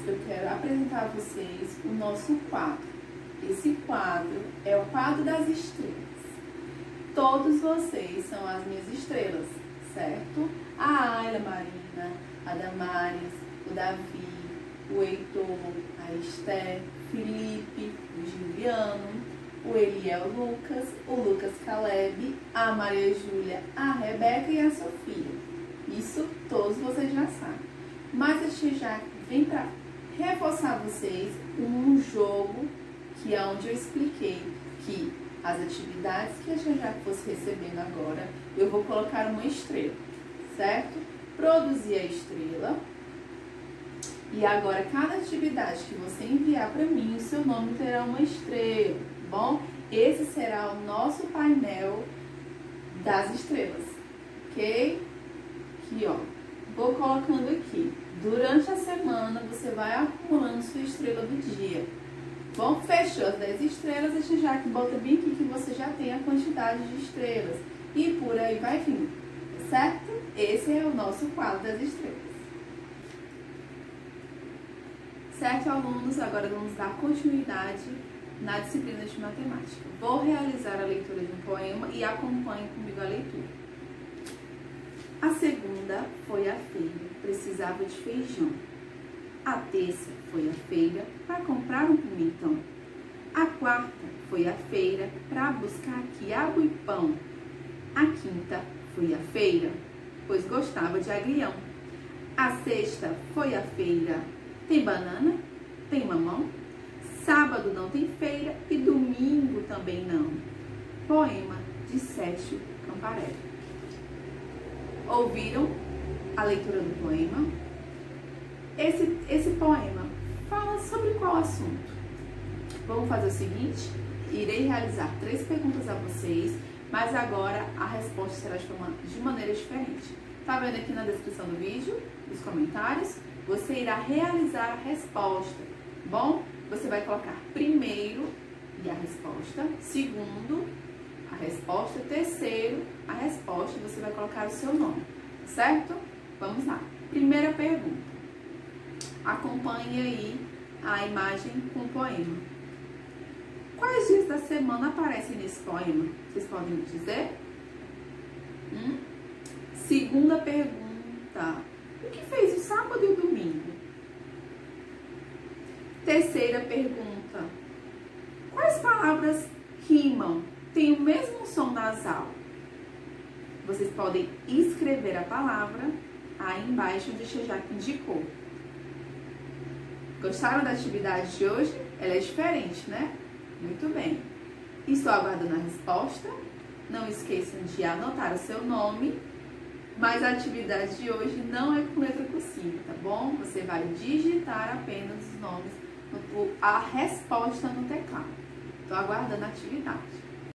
eu quero apresentar a vocês o nosso quadro. Esse quadro é o quadro das estrelas. Todos vocês são as minhas estrelas, certo? A Ayla Marina, a Damares, o Davi, o Heitor, a Esther, Felipe, o Juliano, o Eliel Lucas, o Lucas Caleb, a Maria Júlia, a Rebeca e a Sofia. Isso todos vocês já sabem. Mas a tia Jaque vem para reforçar vocês um jogo que é onde eu expliquei que as atividades que a tia Jaque fosse recebendo agora, eu vou colocar uma estrela, certo? Produzir a estrela. E agora, cada atividade que você enviar para mim, o seu nome terá uma estrela, tá bom? Esse será o nosso painel das estrelas, ok? Aqui, ó. Vou colocando aqui. Durante a semana, você vai acumulando sua estrela do dia. Bom, fechou as 10 estrelas, a tia Jaque bota bem aqui que você já tem a quantidade de estrelas. E por aí vai vindo, certo? Esse é o nosso quadro das estrelas. Certo, alunos? Agora vamos dar continuidade na disciplina de matemática. Vou realizar a leitura de um poema e acompanhe comigo a leitura. A segunda foi a feira, precisava de feijão. A terça foi a feira para comprar um pimentão. A quarta foi a feira para buscar quiabo e pão. A quinta foi a feira, pois gostava de agrião. A sexta foi a feira. Tem banana? Tem mamão? Sábado não tem feira e domingo também não. Poema de Sétio Camparelli. Ouviram a leitura do poema? Esse poema fala sobre qual assunto? Vamos fazer o seguinte, irei realizar 3 perguntas a vocês, mas agora a resposta será de maneira diferente. Tá vendo aqui na descrição do vídeo, nos comentários? Você irá realizar a resposta, bom? Você vai colocar primeiro e a resposta, segundo a resposta, terceiro a resposta, e você vai colocar o seu nome, certo? Vamos lá. Primeira pergunta. Acompanhe aí a imagem com o poema. Quais dias da semana aparecem nesse poema? Vocês podem me dizer? Segunda pergunta. O que fez o sábado e o domingo? Terceira pergunta. Quais palavras rimam, têm o mesmo som nasal? Vocês podem escrever a palavra aí embaixo onde a tia Jaque indicou. Gostaram da atividade de hoje? Ela é diferente, né? Muito bem. Estou aguardando a resposta. Não esqueçam de anotar o seu nome. Mas a atividade de hoje não é com letra cursiva, tá bom? Você vai digitar apenas os nomes, a resposta no teclado. Estou aguardando a atividade.